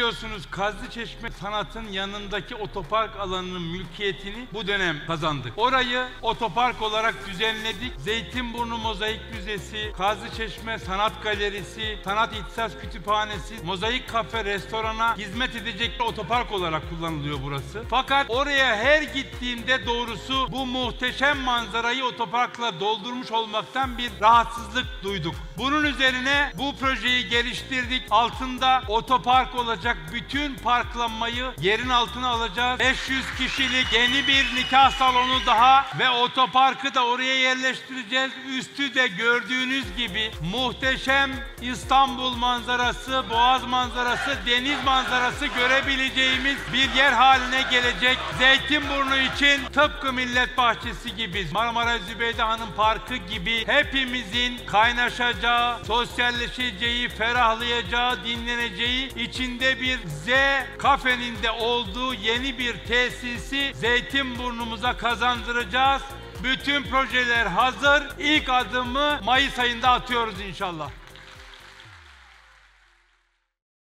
biliyorsunuz Kazlıçeşme Sanat'ın yanındaki otopark alanının mülkiyetini bu dönem kazandık. Orayı otopark olarak düzenledik. Zeytinburnu Mozaik Müzesi, Kazlıçeşme Sanat Galerisi, Sanat İhtisas Kütüphanesi, Mozaik Kafe, restorana hizmet edecek otopark olarak kullanılıyor burası. Fakat oraya her gittiğimde doğrusu bu muhteşem manzarayı otoparkla doldurmuş olmaktan bir rahatsızlık duyduk. Bunun üzerine bu projeyi geliştirdik. Altında otopark olacak. Bütün parklanmayı yerin altına alacağız. 500 kişilik yeni bir nikah salonu daha ve otoparkı da oraya yerleştireceğiz. Üstü de gördüğünüz gibi muhteşem İstanbul manzarası, Boğaz manzarası, deniz manzarası görebileceğimiz bir yer haline gelecek. Zeytinburnu için tıpkı Millet Bahçesi gibi, Marmara Zübeyde Hanım Parkı gibi hepimizin kaynaşacağı, sosyalleşeceği, ferahlayacağı, dinleneceği, içinde bir Z kafenin de olduğu yeni bir tesisi Zeytinburnu'muza kazandıracağız. Bütün projeler hazır. İlk adımı Mayıs ayında atıyoruz inşallah.